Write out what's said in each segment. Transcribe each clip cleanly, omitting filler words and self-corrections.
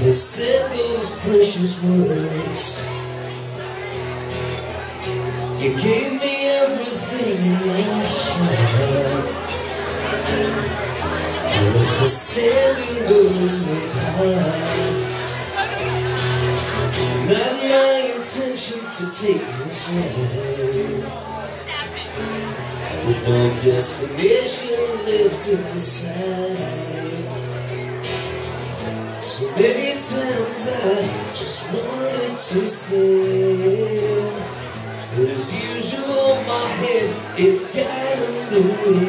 never said those precious words. You gave me everything in your heart. You left us standing words behind. Not my intention to take this ride, with no destination left inside. So many times I just wanted to say, but as usual my head, it got in the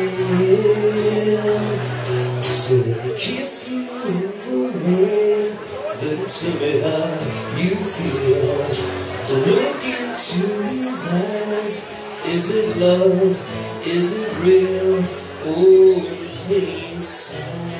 wind. So let me kiss you in the rain, then tell me how you feel. Look into these eyes, is it love, is it real? Oh, in plain sight.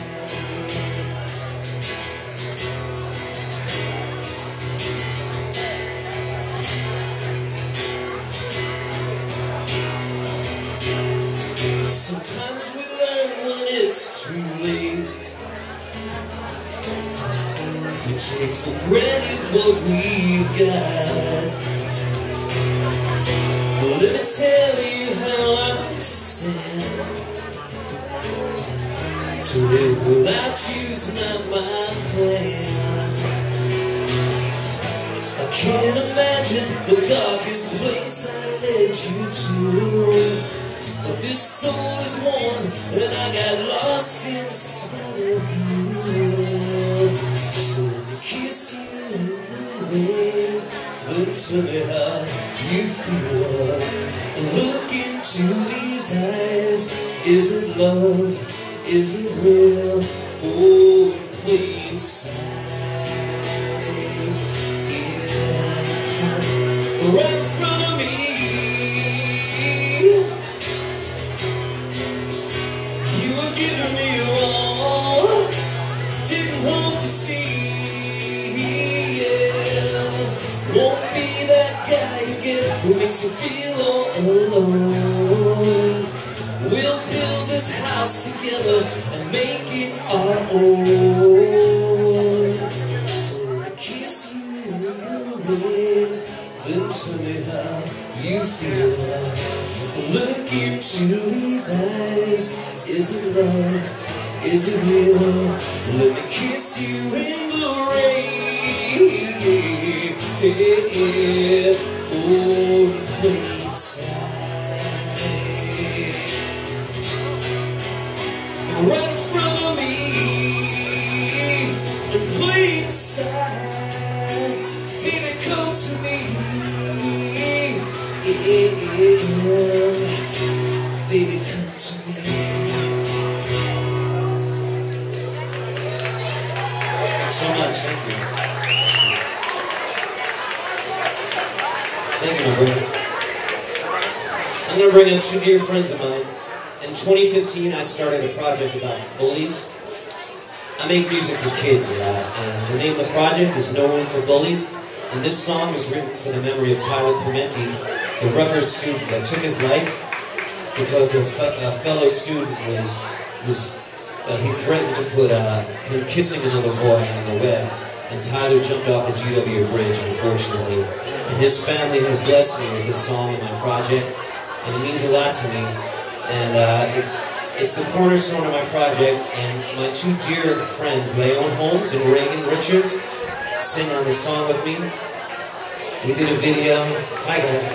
Sometimes we learn when it's too late. We take for granted what we've got. Well, let me tell you how I stand. To live without you's not my plan. I can't imagine the darkest place I led you to. But this soul is one, and I got lost inside of you. So let me kiss you in the rain, then tell me how you feel. Look into these eyes, is it love, is it real? Oh, in plain sight, yeah. Right in front of me, giving me your all, didn't want to see, yeah. Won't be that guy again who makes you feel all alone. We'll build this house together and make it our own. So let me kiss you in the rain, then tell me how you feel. Look into these eyes, is it love, is it real? Let me kiss you in the rain, oh, in plain sight. Right in front of me, in plain sight. Baby, come to me, baby, come to me. So much, thank you. Thank you, my brother. I'm going to bring up two dear friends of mine. In 2015, I started a project about bullies. I make music for kids a lot, and the name of the project is No Room for Bullies. And this song was written for the memory of Tyler Clementi, the Rutgers student that took his life because a fellow student he threatened to put him kissing another boy on the web, and Tyler jumped off the GW Bridge, unfortunately. And his family has blessed me with this song in my project, and it means a lot to me. And it's the cornerstone of my project, and my two dear friends, Leon Holmes and Reagan Richards, sing on this song with me. We did a video. Hi, guys.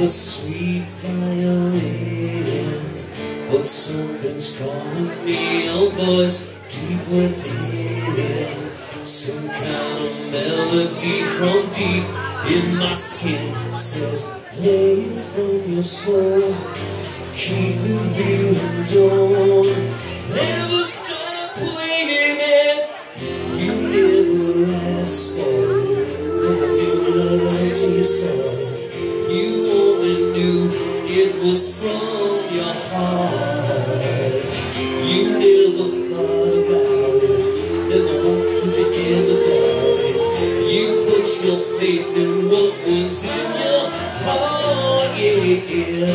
a sweet violin, but something's calling me, a voice deep within. Some kind of melody from deep in my skin says, play it from your soul, keep it real and don't never stop playing it. You never asked for it, never knew love till you saw it. You only knew it was from your heart. You never thought about it, never once did you ever doubt it. You put your faith in what was in your heart, yeah.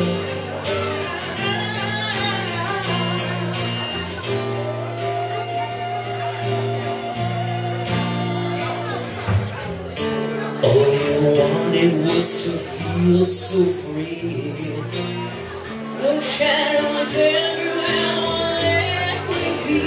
All you wanted was to feel so free. No shadows everywhere, let me be.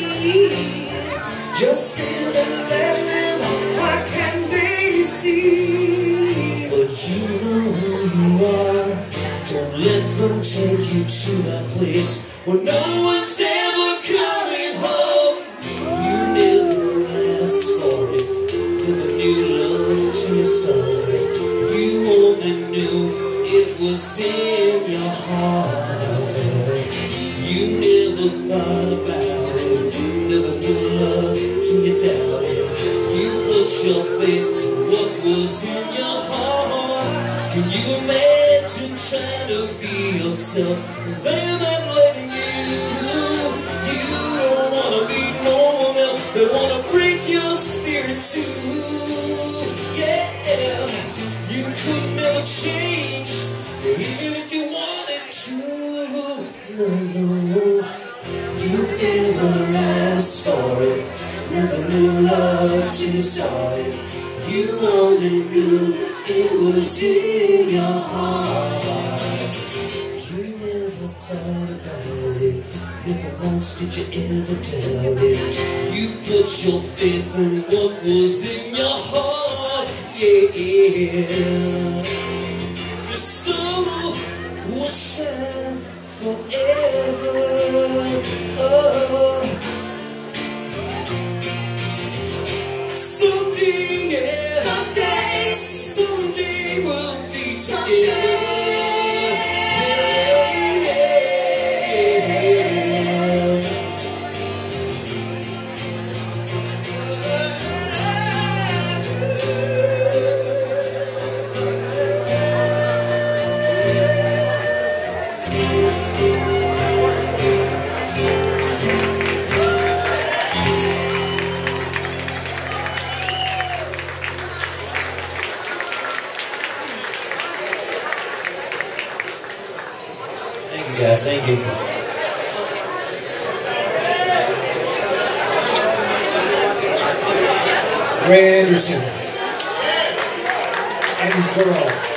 Just feel and let live, what can they see? But you know who you are, don't let them take you to that place where no one's ever coming home. You never asked for it, never knew love till you saw it. You only knew it was in your heart. You never thought about it, never knew love till you doubted it. You put your faith in what was in your heart. Can you imagine trying to be yourself and then I'm letting you? You don't wanna be no one else, they wanna break your spirit too. Yeah, you could never change, even if you wanted to. No, no, you never asked for it, never knew love till you saw it. You only knew it was in your heart. You never thought about it, never once did you ever doubt it. You put your faith in what was in your heart, yeah. Your soul will shine forever. Oh. Someday we'll be together. Thank you guys, thank you. Ray Anderson and his girls.